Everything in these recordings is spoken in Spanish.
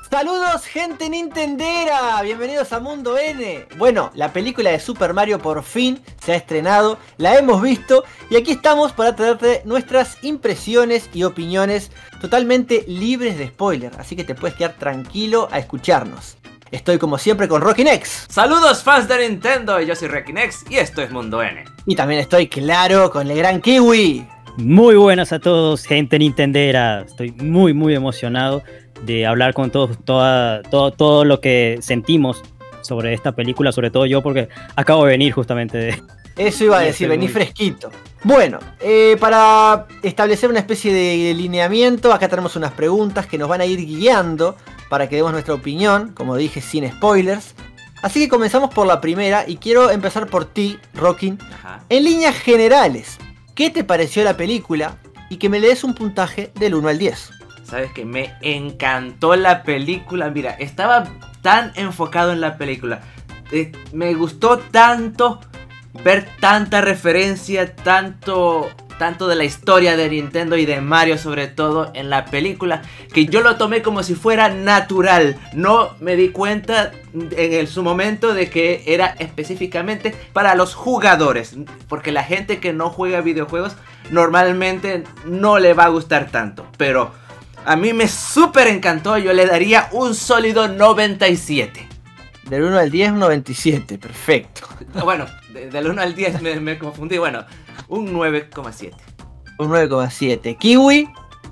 Saludos gente nintendera, bienvenidos a Mundo N. Bueno, la película de Super Mario por fin se ha estrenado, la hemos visto y aquí estamos para traerte nuestras impresiones y opiniones totalmente libres de spoiler, así que te puedes quedar tranquilo a escucharnos. Estoy como siempre con Rockynex. Saludos fans de Nintendo, yo soy Rockynex y esto es Mundo N. Y también estoy claro con el gran Kiwi. Muy buenas a todos, gente nintendera. Estoy muy emocionado de hablar con todos, todo lo que sentimos sobre esta película, sobre todo yo porque acabo de venir justamente de... Eso iba a decir, vení fresquito. Bueno, para establecer una especie de lineamiento, acá tenemos unas preguntas que nos van a ir guiando para que demos nuestra opinión, como dije, sin spoilers. Así que comenzamos por la primera y quiero empezar por ti, Rockin. En líneas generales, ¿qué te pareció la película? Y que me le des un puntaje del 1 al 10. Sabes que me encantó la película. Mira, estaba tan enfocado en la película. Me gustó tanto ver tanta referencia, tanto de la historia de Nintendo y de Mario sobre todo en la película, que yo lo tomé como si fuera natural. No me di cuenta en su momento de que era específicamente para los jugadores, porque la gente que no juega videojuegos normalmente no le va a gustar tanto, pero a mí me súper encantó. Yo le daría un sólido 97. Del 1 al 10, un 97, perfecto. Bueno, del 1 al 10 me confundí. Bueno, un 9,7. Un 9,7. ¿Kiwi?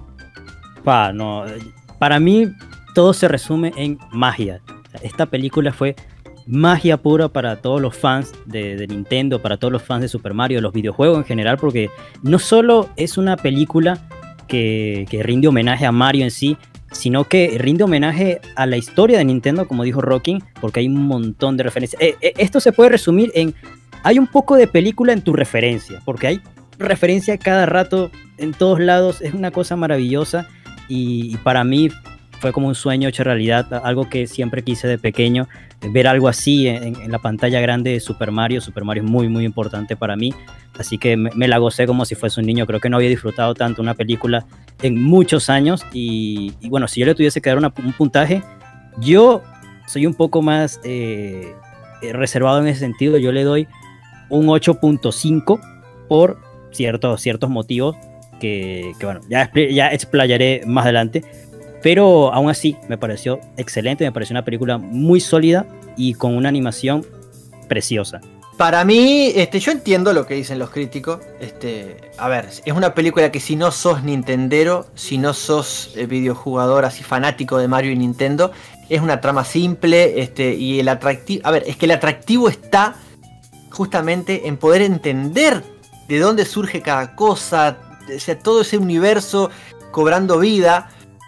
No, para mí todo se resume en magia. Esta película fue magia pura para todos los fans de Nintendo, para todos los fans de Super Mario, de los videojuegos en general, porque no solo es una película que rinde homenaje a Mario en sí, sino que rinde homenaje a la historia de Nintendo, como dijo Rockin, porque hay un montón de referencias. Esto se puede resumir en: hay un poco de película en tu referencia, porque hay referencia cada rato en todos lados. Es una cosa maravillosa y para mí fue como un sueño hecho realidad, algo que siempre quise de pequeño, ver algo así en la pantalla grande de Super Mario. Super Mario es muy importante para mí, así que me la gocé como si fuese un niño. Creo que no había disfrutado tanto una película en muchos años y bueno, si yo le tuviese que dar un puntaje, yo soy un poco más reservado en ese sentido. Yo le doy un 8.5 por ciertos motivos que bueno, ya explayaré más adelante. Pero aún así me pareció excelente, me pareció una película muy sólida y con una animación preciosa. Para mí, yo entiendo lo que dicen los críticos. A ver, es una película que si no sos nintendero, si no sos videojugador así fanático de Mario y Nintendo, es una trama simple, y el atractivo... A ver, es que el atractivo está justamente en poder entender de dónde surge cada cosa, o sea, todo ese universo cobrando vida.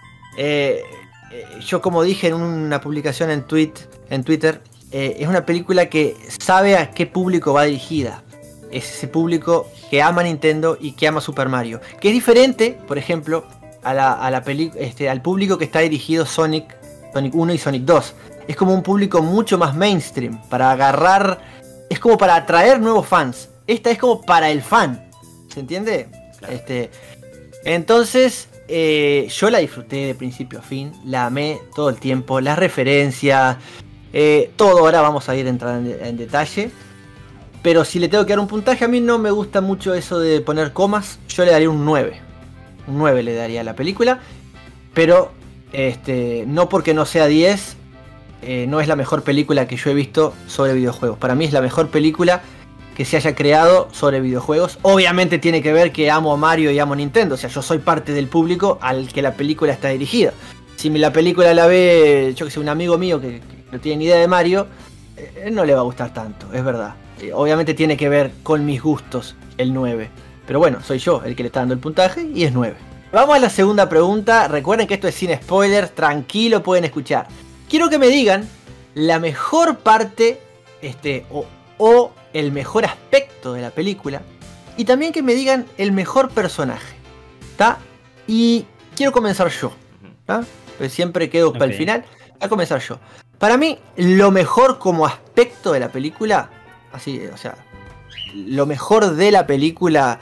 Yo, como dije en una publicación en Twitter, es una película que sabe a qué público va dirigida. Es ese público que ama Nintendo y que ama Super Mario, que es diferente, por ejemplo, al público que está dirigido Sonic 1 y Sonic 2. Es como un público mucho más mainstream, para agarrar, es como para atraer nuevos fans. Esta es como para el fan, ¿se entiende? Claro. Entonces yo la disfruté de principio a fin, la amé todo el tiempo, las referencias, todo. Ahora vamos a ir a entrar en detalle, pero si le tengo que dar un puntaje, a mí no me gusta mucho eso de poner comas. Yo le daría un 9, un 9 le daría a la película, pero no porque no sea 10, no es la mejor película que yo he visto sobre videojuegos. Para mí es la mejor película que se haya creado sobre videojuegos. Obviamente tiene que ver que amo a Mario y amo a Nintendo. O sea, yo soy parte del público al que la película está dirigida. Si la película la ve, yo que sé, un amigo mío que no tiene ni idea de Mario, no le va a gustar tanto, es verdad. Obviamente tiene que ver con mis gustos el 9. Pero bueno, soy yo el que le está dando el puntaje y es 9. Vamos a la segunda pregunta. Recuerden que esto es sin spoilers, tranquilo, pueden escuchar. Quiero que me digan la mejor parte, o el mejor aspecto de la película, y también que me digan el mejor personaje, ¿está? Y quiero comenzar yo, ¿está? Pues siempre quedo para el final. A comenzar yo. Para mí, lo mejor como aspecto de la película, así, o sea, lo mejor de la película,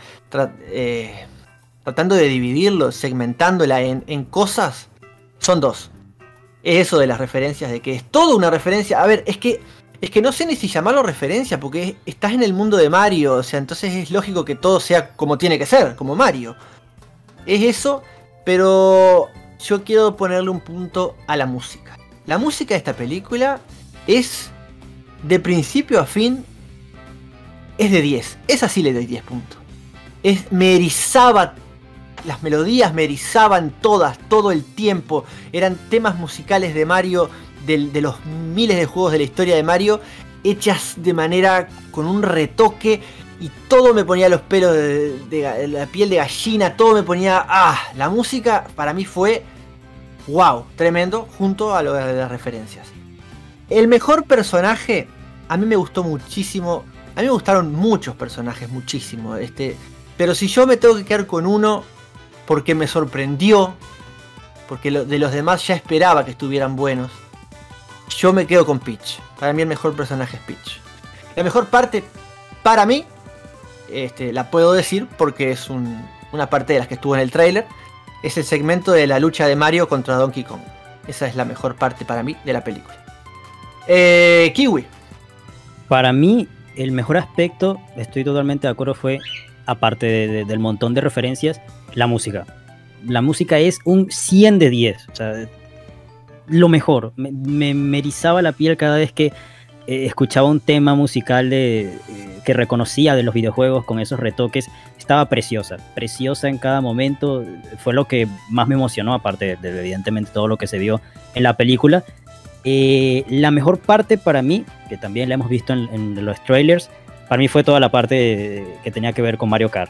tratando de dividirlo, segmentándola en cosas, son dos. es eso de las referencias, de que es toda una referencia. A ver, es que no sé ni si llamarlo referencia, porque estás en el mundo de Mario, o sea, entonces es lógico que todo sea como tiene que ser, como Mario. Es eso, pero yo quiero ponerle un punto a la música. La música de esta película es, de principio a fin, es de 10. Esa sí le doy 10 puntos. Me erizaba, las melodías me erizaban todas, todo el tiempo. Eran temas musicales de Mario, de los miles de juegos de la historia de Mario, hechas de manera con un retoque, y todo me ponía los pelos de la piel de gallina, todo me ponía... La música para mí fue... ¡Wow! Tremendo, junto a lo de las referencias. El mejor personaje, a mí me gustó muchísimo. A mí me gustaron muchos personajes, muchísimo. Pero si yo me tengo que quedar con uno, porque me sorprendió, porque de los demás ya esperaba que estuvieran buenos, yo me quedo con Peach. Para mí el mejor personaje es Peach. La mejor parte, para mí, la puedo decir porque es una parte de las que estuvo en el tráiler, es el segmento de la lucha de Mario contra Donkey Kong. Esa es la mejor parte para mí de la película. Kiwi. Para mí, el mejor aspecto, estoy totalmente de acuerdo, fue, aparte del montón de referencias, la música. La música es un 100 de 10. O sea, lo mejor. Me erizaba la piel cada vez que escuchaba un tema musical que reconocía de los videojuegos con esos retoques. Estaba preciosa en cada momento. Fue lo que más me emocionó, aparte de evidentemente todo lo que se vio en la película. La mejor parte para mí, que también la hemos visto en los trailers, para mí fue toda la parte que tenía que ver con Mario Kart.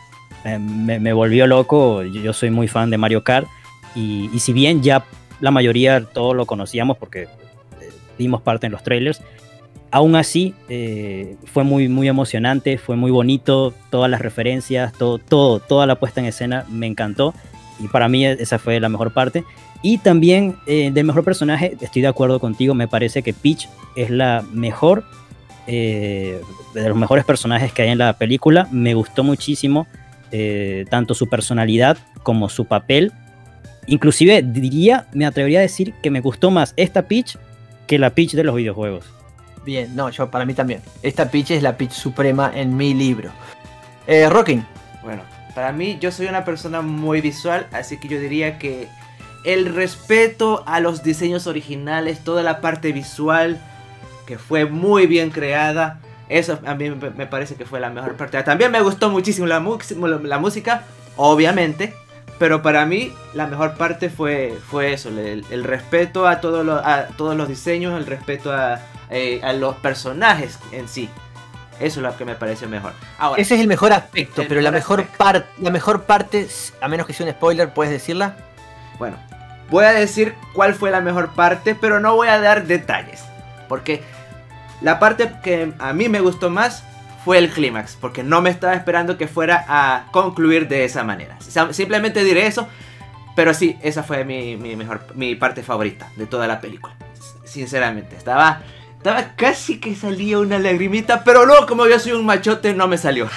Me volvió loco. Yo soy muy fan de Mario Kart, y si bien ya la mayoría todos lo conocíamos porque dimos parte en los trailers, aún así fue muy, muy emocionante, fue muy bonito, todas las referencias, toda la puesta en escena me encantó, y para mí esa fue la mejor parte. Y también del mejor personaje, estoy de acuerdo contigo, me parece que Peach es la mejor, de los mejores personajes que hay en la película. Me gustó muchísimo tanto su personalidad como su papel. Inclusive me atrevería a decir que me gustó más esta Peach que la Peach de los videojuegos. Bien, para mí también. Esta Peach es la Peach suprema en mi libro. Rocking. Bueno, para mí, yo soy una persona muy visual, así que yo diría que el respeto a los diseños originales, toda la parte visual que fue muy bien creada, eso a mí me parece que fue la mejor parte. También me gustó muchísimo la música, obviamente, pero para mí la mejor parte fue eso, el respeto a todos los diseños, el respeto a los personajes en sí. Eso es lo que me pareció mejor. Ahora, ese es el mejor aspecto, pero la mejor parte, a menos que sea un spoiler, ¿puedes decirla? Bueno, voy a decir cuál fue la mejor parte, pero no voy a dar detalles, porque la parte que a mí me gustó más fue el clímax, porque no me estaba esperando que fuera a concluir de esa manera. Simplemente diré eso, pero sí, esa fue mi parte favorita de toda la película. Sinceramente, estaba casi que salía una lagrimita, pero no, como yo soy un machote, no me salió.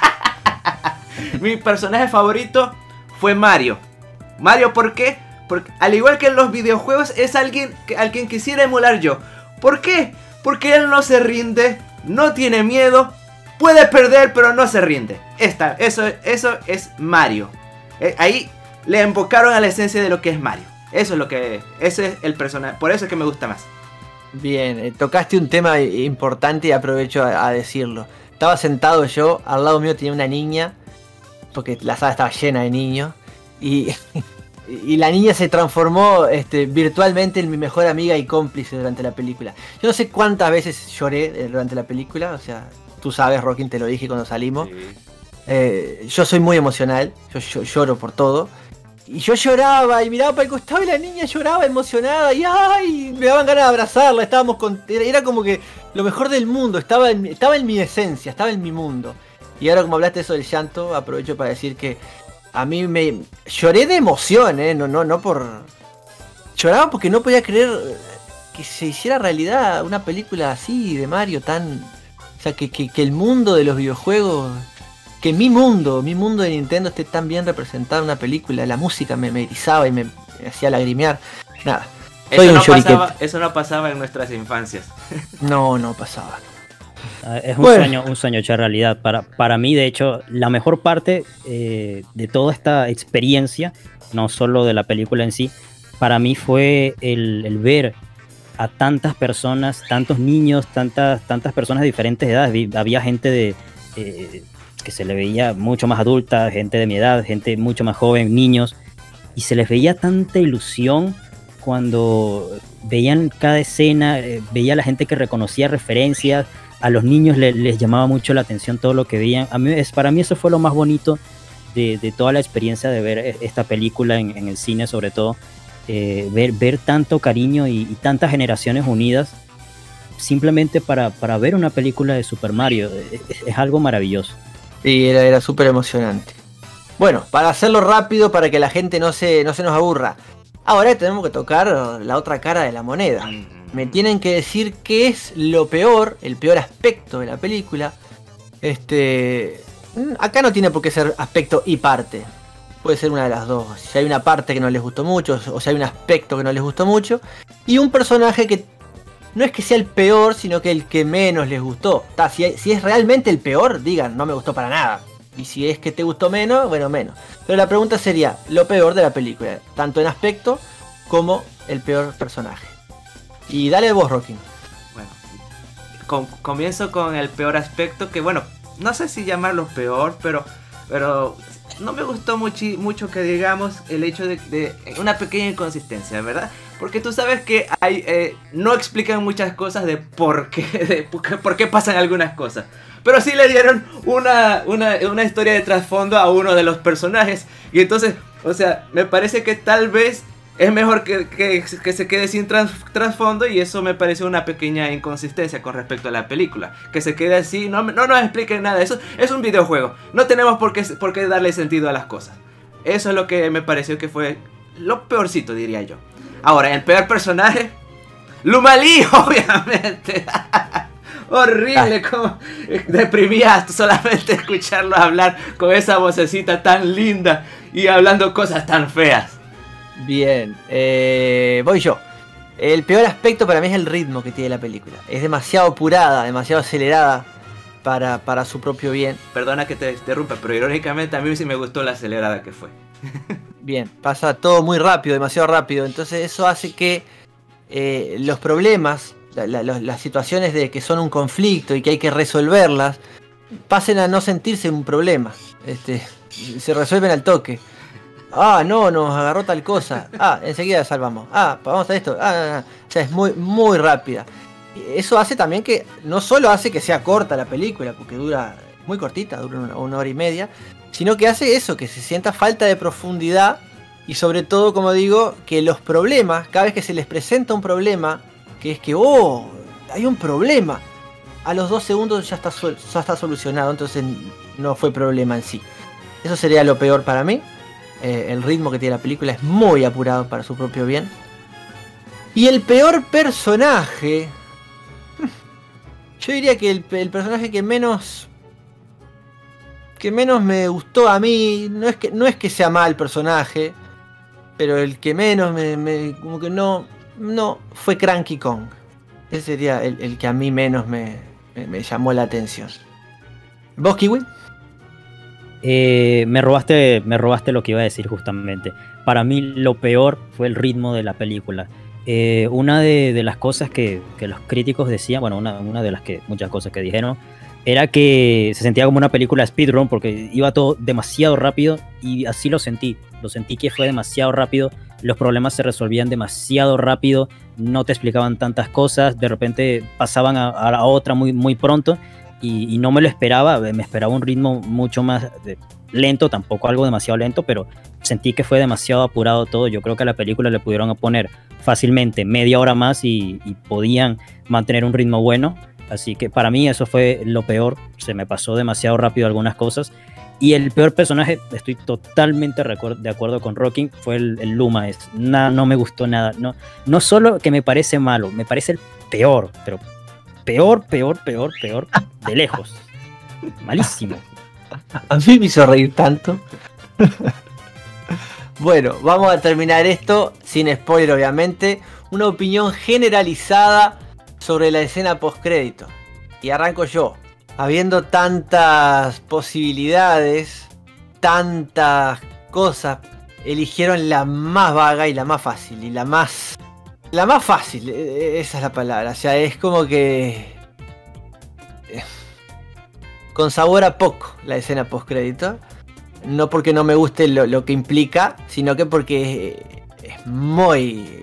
Mi personaje favorito fue Mario. Mario, ¿por qué? Porque al igual que en los videojuegos, es alguien al quien quisiera emular yo. ¿Por qué? Porque él no se rinde, no tiene miedo, puede perder, pero no se rinde. Eso es Mario. Ahí le invocaron a la esencia de lo que es Mario. Ese es el personaje, por eso es que me gusta más. Bien, tocaste un tema importante y aprovecho a decirlo. Estaba sentado yo, al lado mío tenía una niña, porque la sala estaba llena de niños, y la niña se transformó virtualmente en mi mejor amiga y cómplice durante la película. Yo no sé cuántas veces lloré durante la película, o sea, tú sabes, Rockin, te lo dije cuando salimos. Sí. Yo soy muy emocional, yo lloro por todo. Y yo lloraba y miraba para el costado y la niña lloraba emocionada y ¡ay! Me daban ganas de abrazarla, era como que lo mejor del mundo, estaba en mi esencia, estaba en mi mundo. Y ahora, como hablaste eso del llanto, aprovecho para decir que a mí lloré de emoción, no por... Lloraba porque no podía creer que se hiciera realidad una película así de Mario tan... O sea, que el mundo de los videojuegos... Que mi mundo de Nintendo esté tan bien representado en una película. La música me erizaba y me hacía lagrimear. Nada. Soy un shuriken. Eso no pasaba en nuestras infancias. No, no pasaba. Es Bueno. un sueño hecho realidad. Para mí, de hecho, la mejor parte de toda esta experiencia, no solo de la película en sí, para mí fue el ver a tantas personas, tantos niños, tantas personas de diferentes edades. Había gente que se le veía mucho más adulta, gente de mi edad, gente mucho más joven, niños, y se les veía tanta ilusión cuando veían cada escena, veía a la gente que reconocía referencias, a los niños les llamaba mucho la atención todo lo que veían. Para mí eso fue lo más bonito de toda la experiencia de ver esta película en el cine, sobre todo, ver tanto cariño y tantas generaciones unidas simplemente para ver una película de Super Mario. Es algo maravilloso. Sí, era súper emocionante. Bueno, para hacerlo rápido, para que la gente no se nos aburra, ahora tenemos que tocar la otra cara de la moneda. Me tienen que decir qué es lo peor, el peor aspecto de la película. Acá no tiene por qué ser aspecto y parte. Puede ser una de las dos. Si hay una parte que no les gustó mucho, o si hay un aspecto que no les gustó mucho. Y un personaje que no es que sea el peor, sino que el que menos les gustó. Si es realmente el peor, digan, no me gustó para nada. Y si es que te gustó menos, bueno, menos. Pero la pregunta sería, lo peor de la película, tanto en aspecto como el peor personaje. Y dale vos, Rocky. Bueno, comienzo con el peor aspecto, que bueno, no sé si llamarlo peor, pero no me gustó mucho que digamos el hecho de una pequeña inconsistencia, ¿verdad? Porque tú sabes que no explican muchas cosas de por qué pasan algunas cosas. Pero sí le dieron una historia de trasfondo a uno de los personajes. Y entonces, o sea, me parece que tal vez es mejor que se quede sin trasfondo. Y eso me parece una pequeña inconsistencia con respecto a la película. Que se quede así, no nos expliquen nada. Eso es un videojuego. No tenemos por qué darle sentido a las cosas. Eso es lo que me pareció que fue lo peorcito, diría yo. Ahora, el peor personaje, Lumalí, obviamente. Horrible, como deprimía solamente escucharlo hablar con esa vocecita tan linda y hablando cosas tan feas. Bien, voy yo. El peor aspecto para mí es el ritmo que tiene la película. Es demasiado apurada, demasiado acelerada para su propio bien. Perdona que te interrumpa, pero irónicamente a mí sí me gustó la acelerada que fue. Bien, pasa todo muy rápido, demasiado rápido. Entonces eso hace que los problemas, las situaciones de que son un conflicto y que hay que resolverlas, pasen a no sentirse un problema. Se resuelven al toque. Ah, no, nos agarró tal cosa. Ah, enseguida salvamos. Ah, vamos a esto. O sea, es muy, muy rápida. Eso hace también que, no solo hace que sea corta la película, porque dura muy cortita, dura una hora y media, sino que hace eso, que se sienta falta de profundidad y sobre todo, como digo, que los problemas, cada vez que se les presenta un problema, que es que, hay un problema, a los 2 segundos ya está solucionado, entonces no fue problema en sí. Eso sería lo peor para mí. El ritmo que tiene la película es muy apurado para su propio bien. Y el peor personaje, yo diría que el personaje que menos me gustó a mí, no es que sea mal personaje, pero el que menos como que no fue Cranky Kong. Ese sería el que a mí menos me llamó la atención. ¿Vos, Kiwi? Me robaste lo que iba a decir justamente. Para mí lo peor fue el ritmo de la película. Una de las cosas que los críticos decían, bueno, una de las muchas cosas que dijeron, era que se sentía como una película speedrun porque iba todo demasiado rápido y así lo sentí que fue demasiado rápido, los problemas se resolvían demasiado rápido, no te explicaban tantas cosas, de repente pasaban a la otra muy, muy pronto y no me lo esperaba, me esperaba un ritmo mucho más lento, tampoco algo demasiado lento, pero sentí que fue demasiado apurado todo. Yo creo que a la película le pudieron poner fácilmente media hora más y podían mantener un ritmo bueno. Así que para mí eso fue lo peor, se me pasó demasiado rápido algunas cosas. Y el peor personaje, estoy totalmente de acuerdo con Rocking, fue el Luma. No me gustó nada. No solo que me parece malo, me parece el peor, pero peor, de lejos. Malísimo. A mí me hizo reír tanto. Bueno, vamos a terminar esto sin spoiler obviamente. Una opinión generalizada sobre la escena postcrédito. Y arranco yo. Habiendo tantas posibilidades, tantas cosas, eligieron la más vaga y la más fácil. Y la más fácil, esa es la palabra. O sea, es como que con sabor a poco la escena postcrédito. No porque no me guste lo que implica, sino que porque es muy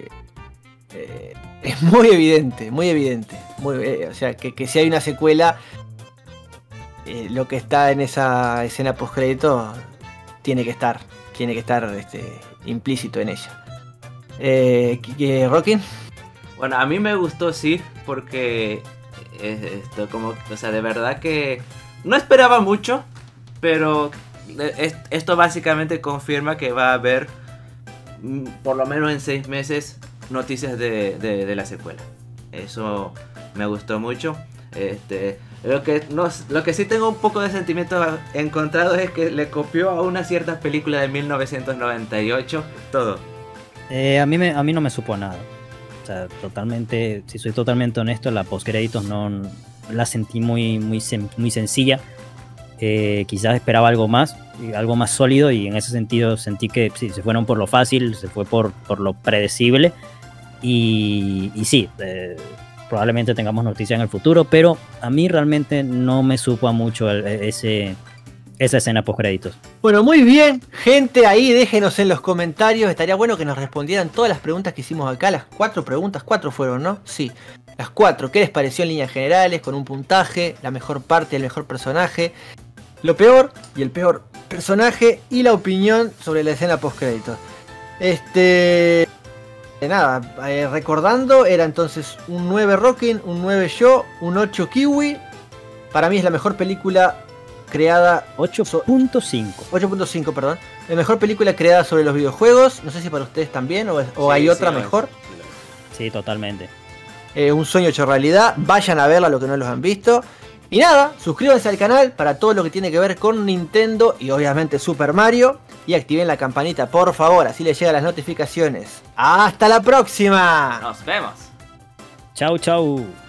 evidente, muy evidente. O sea, que si hay una secuela, lo que está en esa escena postcrédito tiene que estar implícito en ella. ¿Rockin? Bueno, a mí me gustó, sí, porque esto como, o sea, de verdad que no esperaba mucho, pero esto básicamente confirma que va a haber, por lo menos en 6 meses, noticias de la secuela. Eso me gustó mucho. Lo que sí tengo un poco de sentimientos encontrados es que le copió a una cierta película de 1998 todo. A mí no me supo nada. O sea, totalmente, si soy totalmente honesto, la postcréditos no la sentí muy sencilla. Quizás esperaba algo más sólido, y en ese sentido sentí que sí, se fueron por lo fácil, se fue por lo predecible, y sí, probablemente tengamos noticias en el futuro, pero a mí realmente no me supo a mucho esa escena post créditos. Bueno, muy bien, gente, ahí déjenos en los comentarios, estaría bueno que nos respondieran todas las preguntas que hicimos acá, las 4 preguntas, 4 fueron, ¿no? Sí, las 4, ¿qué les pareció en líneas generales, con un puntaje, la mejor parte, el mejor personaje, lo peor y el peor personaje, y la opinión sobre la escena post créditos? Nada, recordando, era entonces un 9 Rockin, un 9 yo, un 8 Kiwi. Para mí es la mejor película creada... 8.5. 8.5, perdón. La mejor película creada sobre los videojuegos. No sé si para ustedes también o Sí, hay otra sí, mejor. Sí, totalmente. Un sueño hecho realidad. Vayan a verla los que no los han visto. Y nada, suscríbanse al canal para todo lo que tiene que ver con Nintendo y obviamente Super Mario. Y activen la campanita, por favor, así les llegan las notificaciones. ¡Hasta la próxima! Nos vemos. Chau.